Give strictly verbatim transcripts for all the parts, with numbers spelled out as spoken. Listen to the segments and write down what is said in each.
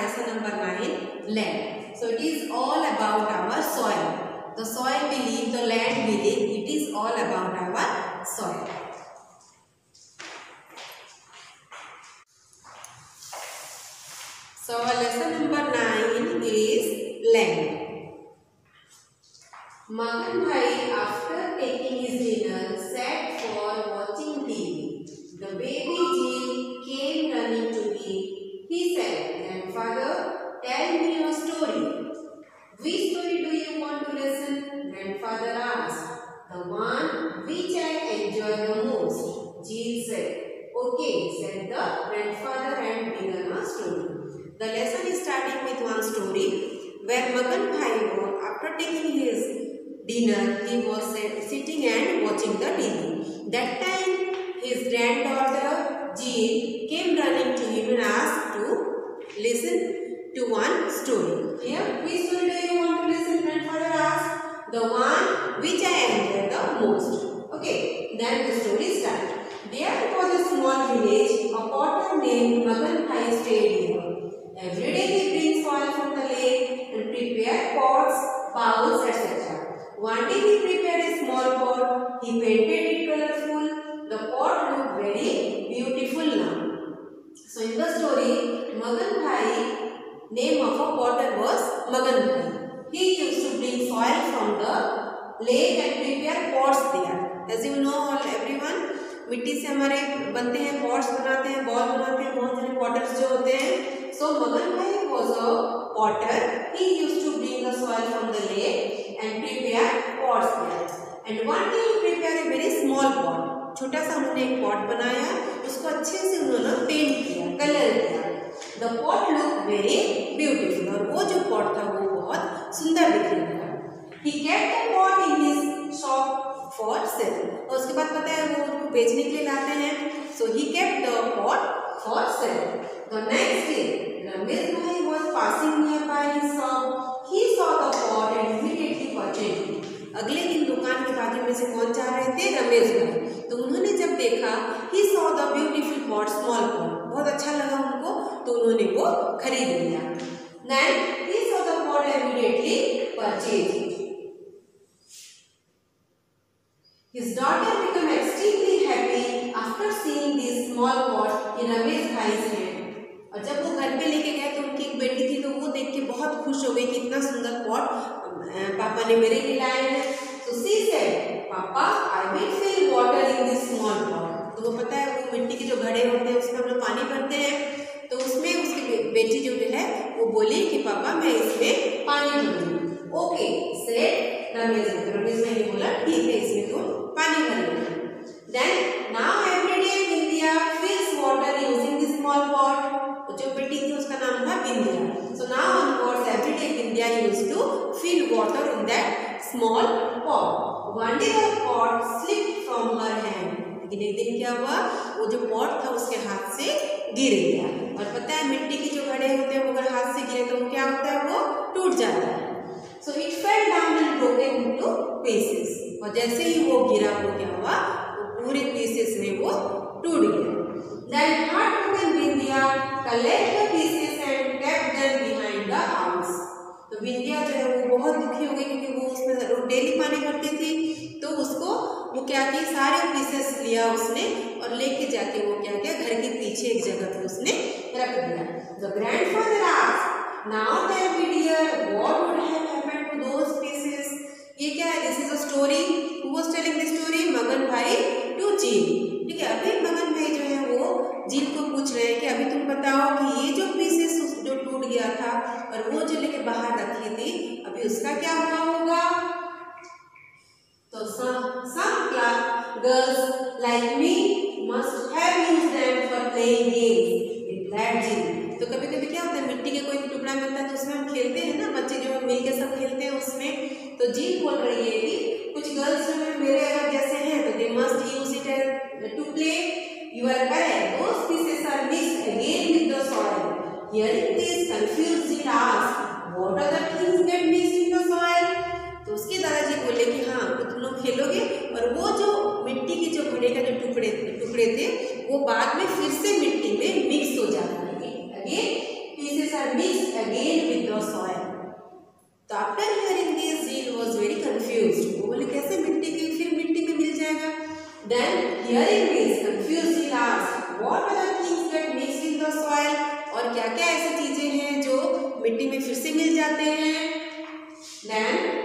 lesson number nine, land. So it is all about our soil. The soil we live, the land we live, it is all about our soil. So lesson number nine is land. Magan Bhai, after taking his dinner, sat for watching T V. The baby Jeel came running to him. He said, "Grandfather, tell me a story." "Which story do you want to listen?" Grandfather asked. "The one which I enjoy the most," Jeel said. "Okay," said the grandfather and began a story. The lesson is starting with one story where Magan Bhai was, after taking his dinner, he was sitting and watching the T V. That time his granddaughter Jeel came running to him and asked to listen to one story. Here, which story do you want to listen? Grandfather asked. "The one which I enjoy the most." Okay, then the story starts. There was a small village. A potter named Magan Bhai stayed here. Every day he brings soil from the lake and prepare pots, bowls, et cetera. One day he prepared a small pot. He painted it colorful. The pot looked very beautiful now. So in the story, Magan Bhai, name of a potter was Magan Bhai. He used to bring soil from the lake and prepare pots there. As you know all everyone, मिट्टी से हमारे बनते हैं, pots बनाते हैं, ball बनाते हैं, बहुत सारे पॉटर्स जो होते हैं. So Magan Bhai was a potter. He used to bring the soil from the lake and prepare pots there. And one day he prepared a very small pot. छोटा सा उन्होंने एक पॉट बनाया, उसको अच्छे से उन्होंने पेंट किया, कलर किया. The pot looked very beautiful. और वो जो पॉट था वो बहुत सुंदर दिखने लगा. He kept the pot in his shop for sale. और उसके बाद पता है वो उनको बेचने के लिए लाते हैं. So he kept the pot for sale. The next day, Ramesh Bhai was passing nearby his shop. He saw the pot and immediately purchased it. अगले दिन दुकान के बाजू में से कौन जा रहे थे? रमेश भाई. तो उन्होंने जब देखा, he saw the beautiful pot, small pot. बहुत अच्छा लगा उनको, तो उन्होंने वो खरीद लिया. Then he saw the pot and immediately purchased it. His daughter became extremely happy after seeing this small pot in Ramesh Bhai's hand. और जब वो घर पे लेके गए तो उनकी एक बेटी थी, तो वो देख के बहुत खुश हो गई कि इतना सुंदर पॉट पापा ने मेरे लिए लाए हैं. So she said, "Papa, I will fill water in this small pot." तो वो पता है वो मिट्टी के जो घड़े होते हैं उसमें हम लोग पानी भरते हैं, तो उसमें उसकी बेटी जो है वो बोली कि पापा मैं इसमें पानी भरूंगी. ओके said रमेश भाई. रमेश भाई ने बोला ठीक है इसमें तुम पानी भर लो. Then now every day Vindhya fills water using this small pot. जो बेटी थी उसका नाम था Vindhya. So now onwards every day Vindhya used to fill water in that small pot. One day the pot slipped from her hand. लेकिन एक दिन क्या हुआ, वो जो पॉट था उसके हाथ से गिर गया. और पता है मिट्टी की जो घड़े होते हैं वो अगर हाथ से गिरे तो वो क्या होता है, वो टूट जाता है. So it fell down and broken into pieces. और जैसे ही वो गिरा वो क्या हुआ, वो पूरे पीसेस में वो टूट गया. Then heartbroken Vindhya collected the pieces and kept them behind the house. तो विंध्या जो है वो बहुत दुखी हो गई क्योंकि वो उसमें डेली पानी भरती थी. तो उसको वो क्या की सारे पीसेस लिया उसने और लेके जाके वो क्या किया, घर के पीछे एक जगह पे उसने रख दिया. The grandfather asked, "Now tell me dear, what would have happened to those pieces?" ये क्या है? This is a story. Who was telling the story? Magan Bhai to Jeel. ठीक है, अभी मगन भाई जो है वो जील को पूछ रहे हैं कि अभी तुम बताओ कि ये जो पीसेस जो टूट गया था और वो जो लेके बाहर रखी थी, अभी उसका क्या हुआ होगा. तो some some girls like me must have used them for playing games. replied Jeel. तो कभी कभी क्या होता है, मिट्टी के कोई टुकड़ा मिलता है तो उसमें हम खेलते हैं ना, बच्चे जो मिल के सब खेलते हैं उसमें. तो जील बोल रही है कि कुछ गर्ल्स जो है मेरे अगर जैसे हैं तो they must use it to play. You are correct. Those pieces are mixed again with the soil. Hearing this, confused Jeel asked, "What are the things that mixed in the soil?" तो उसके दादाजी बोले कि हाँ तो तुम लोग खेलोगे और वो जो मिट्टी के जो घड़े का जो टुकड़े टुकड़े थे वो बाद में फिर से मिट्टी में मिक्स हो जाएंगे. Again pieces fluids are mixed again with the soil. तो after hearing this Zeel was very confused. वो बोले कैसे मिट्टी की फिर मिट्टी में मिल जाएगा. Then hearing this confused Zeel asked what other things get mixed in the soil. और क्या क्या ऐसी चीजें हैं जो मिट्टी में फिर से मिल जाते हैं. Then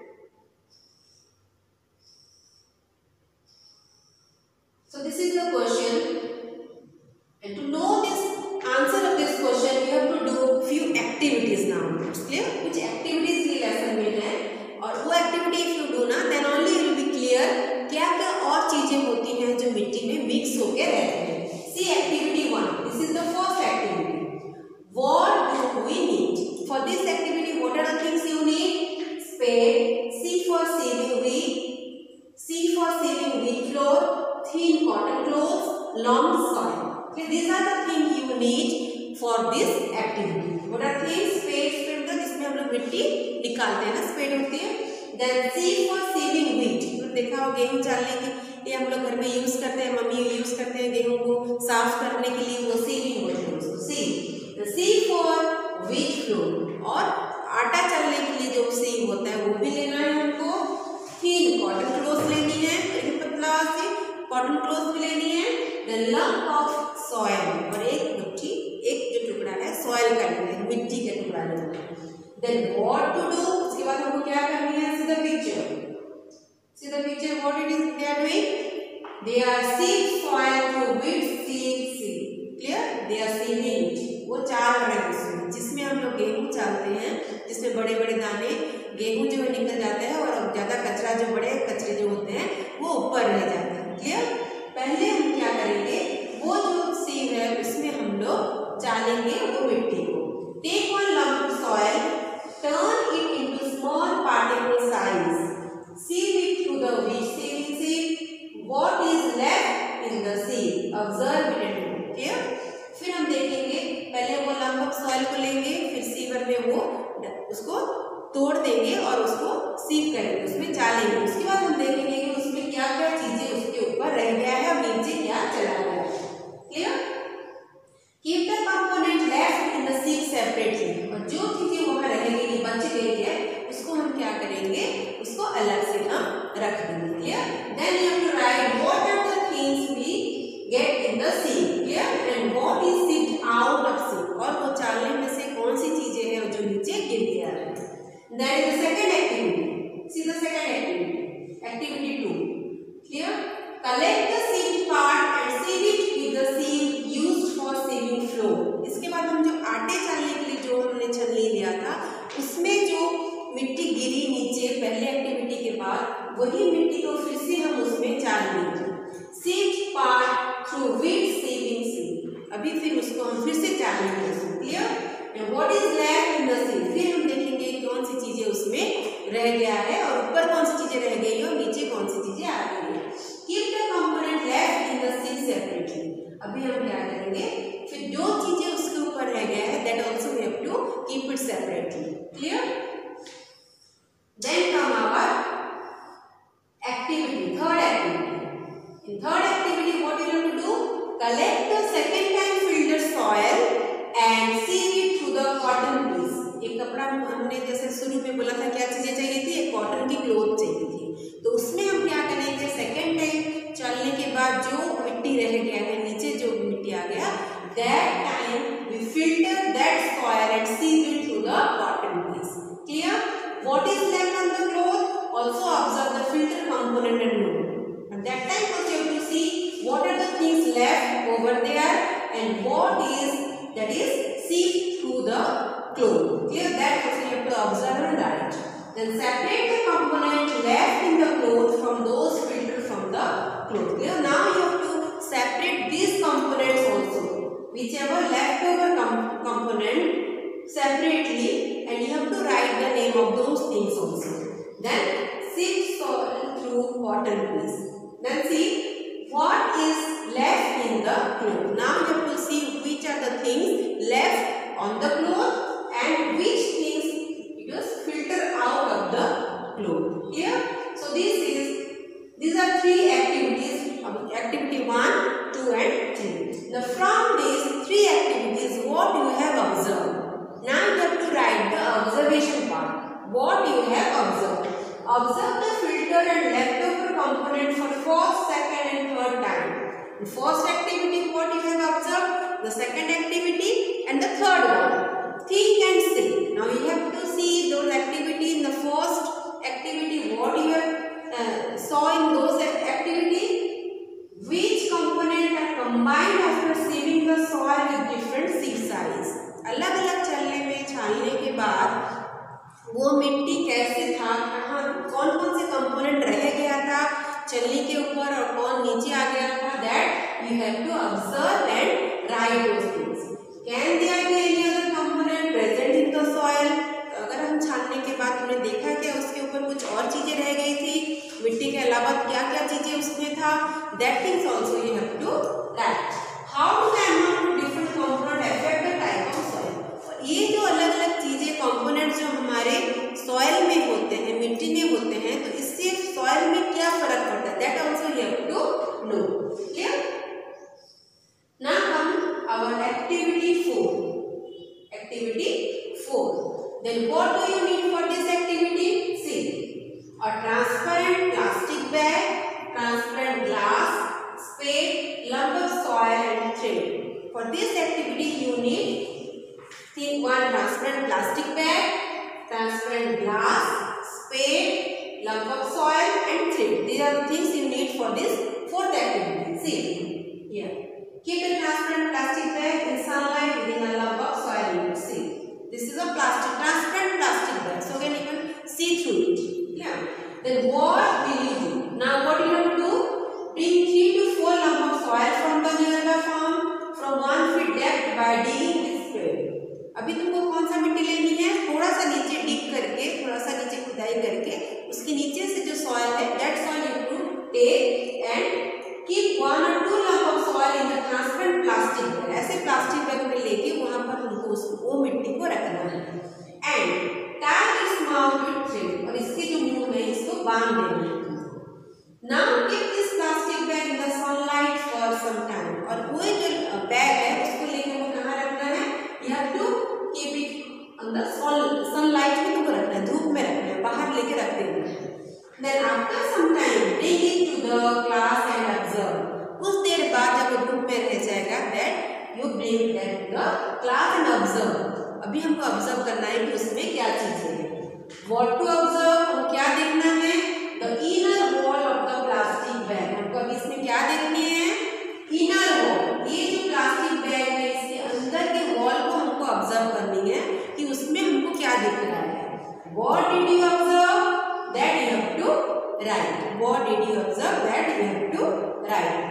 so this is the question, and to know this answer of this question you have to do few activities now. It's clear which activities ये lesson में है, और वो activity if you do ना then only you will be clear क्या क्या और चीजें होती हैं जो मिट्टी में मिक्स होके रहते हैं. See activity one. This is the first activity. What do we need for this activity? What are the things you need? Spade. C for sieving wheat. C for sieving wheat flour. Thin cotton cloths, long soil. Okay, these are the things you need for this activity. What are things? Spade, spade होता है जिसमें हम लोग मिट्टी निकालते हैं ना, spade होती है. Then C for sieving wheat. तो देखा हो गेहूं चालने के लिए हम लोग घर में यूज करते हैं, मम्मी यूज करते हैं गेहूं को साफ करने के लिए, वो sieving बोलते हैं उसको. C. The C for wheat flour. और आटा चालने के लिए जो sieve होता है वो भी लेना है हमको. Thin cotton cloths लेनी है, पतला सी कॉटन क्लोथ भी लेनी है. देन लंप ऑफ सॉइल, और एक मुट्ठी एक जो टुकड़ा है सॉइल का लेना है, मिट्टी का टुकड़ा लेना है. देन व्हाट टू डू, उसके बाद हमको क्या करनी है. See the picture, see the picture what it is they are doing. They are sieve soil through with sieve sieve. Clear, they are sieving. वो चाल रहे हैं उसमें जिसमें हम लोग गेहूं चालते हैं, जिसमें बड़े बड़े दाने गेहूं जो है निकल जाते हैं और ज्यादा कचरा जो बड़े कचरे जो होते हैं वो ऊपर रह जाते हैं. क्लियर. पहले हम क्या करेंगे, वो जो सीव है उसमें हम लोग चालेंगे वो मिट्टी को. Take one lump soil, turn it into small particle size, sieve it through the wheat sieving sieve. What is left in the sieve, observe it and note. Clear. फिर हम देखेंगे, पहले वो लंप ऑफ सॉइल को लेंगे, फिर sewer में वो उसको तोड़ देंगे और उसको सीव करेंगे, उसमें चालेंगे. उसके बाद हम देखेंगे कि उसमें क्या क्या चीजें उसके ऊपर रह गया है और नीचे क्या चला गया है. Clear. Keep the component left in the sieve separately. और जो चीजें वहां रहेंगी बच गई है उसको हम क्या करेंगे, उसको अलग से हम रख देंगे. Clear. Then you have to write what are the things we get in the sieve. Clear. And what is sieved out of sieve. और वो चालने में से कौन सी चीजें हैं जो नीचे गिर गया है. That is the second activity. See the second activity. Activity two. Clear? Collect the sieved part and sieve it with the sieve used for sieving flour. इसके बाद हम जो आटे चालने के लिए जो हमने छलनी लिया था उसमें जो मिट्टी गिरी नीचे पहले एक्टिविटी के बाद, वही मिट्टी को फिर से हम उसमें चाल लेंगे. Sieved part through wheat sieving sieve. अभी फिर उसको हम फिर से चालेंगे. Clear? And what is left in the sieve? फिर हम देखेंगे कौन सी चीजें उसमें रह गया है और ऊपर कौन सी चीजें रह गई है और नीचे कौन सी चीजें आ गई है. Keep the component left in the sieve separately. अभी हम क्या करेंगे, फिर जो चीजें उसके ऊपर रह गया है that also we have to keep it separately. Clear? Then come our activity, third activity. In third activity, what you have to do? Collect the second time filtered soil and sieve it through the cotton piece. एक कपड़ा हमने जैसे शुरू में बोला था क्या चीजें चाहिए थी, एक कॉटन की क्लोथ चाहिए थी. तो उसमें हम क्या करेंगे, सेकेंड टाइम चलने के बाद जो मिट्टी रह गया है नीचे जो मिट्टी आ गया, that time we filter that soil and sieve it through the cotton piece. Clear. What is left on the cloth, also observe the filter component and note. At that time also you have to see what are the things left over there and what is that is sieved through the cloth. Clear. That also you have to observe and write. Then separate the component left in the cloth from those filtered from the cloth. Clear. Now you have to separate these components also, whichever leftover com component separately, and you have to write the name of those things also. Then sieve soil through cotton piece. Then see what is left in the cloth. Now you have to see which are the things left on the cloth and which things it was filtered out of the cloth. Here, so this is these are three activities. Activity one, two, and three. Now from these three activities, what you have observed? Observe the filtered and leftover component for first, second and third time. The first activity what you have observed, the second activity and the third one. Think and say. Now you have to see those activity in the first activity what you have uh, saw in those activity. Which component are combined after sieving the soil with different seed size. अलग अलग चलने में छालने के बाद वो मिट्टी कैसे था, कहाँ कौन कौन से कंपोनेंट रह गया था चलनी के ऊपर और कौन नीचे आ गया था. That you have to observe and write those things. Can there be any other component present in the soil. अगर हम छानने के बाद हमने देखा क्या उसके ऊपर कुछ और चीजें रह गई थी, मिट्टी के अलावा क्या क्या चीजें उसमें था. That things also you have to write. How do the amount of different component affect the type of soil. ये जो अलग अलग चीजें कंपोनेंट जो हमारे सॉइल में होते हैं, मिट्टी में होते हैं, तो इससे सॉइल में क्या फर्क पड़ता है. That also you have to know. Clear. Now come our activity four. Activity four. Then what do you need for this activity? See, a transparent plastic bag, transparent glass, spade, lump of soil and thread. For this activity you need think one transparent plastic bag, transparent glass, spade, lump of soil and thread. These are the things you need for this fourth activity. See here. Keep a transparent plastic bag in sunlight within a lump of soil. See. This is a plastic, transparent plastic bag, so again you can see through it. Yeah. Then what will you do? Now what you have to do? Bring three to four lump of soil from the nearby farm from one feet depth by digging with spade. अभी तुमको कौन सा मिट्टी लेनी है? थोड़ा सा नीचे डिग करके, थोड़ा सा नीचे खुदाई करके, उसके नीचे से जो सॉइल है, that soil you have to take and keep one or two lump of soil in the transparent plastic bag. ऐसे प्लास्टिक बैग में लेके वहाँ पर तुमको वो मिट्टी को रखना है. And tie its mouth with thread. और इसके जो मुंह है इसको बांध देना है. Now keep this plastic bag in the sunlight for some time. और वो जो बैग है उसको लेके वो कहाँ रखना है? You have to keep it on the sunlight में तुमको रखना है, धूप में रखना है, बाहर लेके रख देना है. Then after some time bring it to the class and observe. कुछ देर बाद जब वो धूप में रह जाएगा that you bring that to the class and observe. अभी हमको ऑब्जर्व करना है कि उसमें क्या चीजें हैं. What to observe? हमको क्या देखना है? The inner wall of the plastic bag. हमको अभी इसमें क्या देखनी है? Inner wall. ये जो प्लास्टिक बैग है इसके अंदर के वॉल को हमको ऑब्जर्व करनी है कि उसमें हमको क्या दिख रहा है. What did you observe? That you have to write. What did you observe? That you have to write.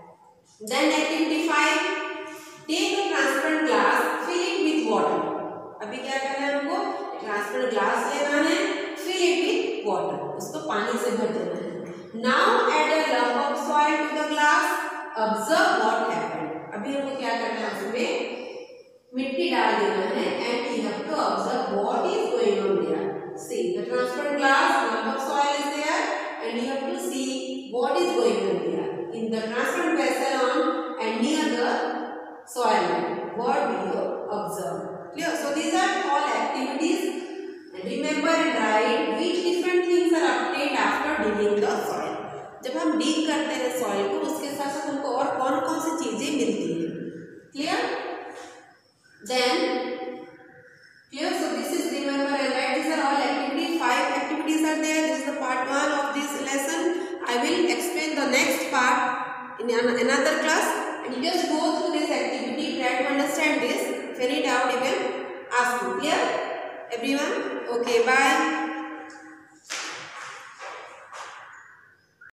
Then activity five. Take a transparent glass, fill it with water. अभी क्या करना है हमको? ट्रांसपेरेंट ग्लास लेना है, fill it with water. उसको पानी से भर देना है. Now add a lump of soil to the glass. Observe what happened. अभी हमको क्या करना है? उसमें मिट्टी डाल देना है and you have to observe what is going on there. See the transparent glass, lump of soil is there and you have to see what is going on there. In the transparent vessel on and near the soil, what do you observe? Clear? So these are all activities and remember and write which different things are obtained after digging the soil. जब हम dig करते हैं soil को उसके साथ साथ हमको और कौन कौन सी चीजें मिलती हैं. Clear? Then clear? So this is remember and write. These are all activities. Five activities are there. This is the part one of this lesson. I will explain the next part in another class. And you just go through this activity, try to understand this. If any doubt, you can ask me. Clear? Everyone? Okay, bye.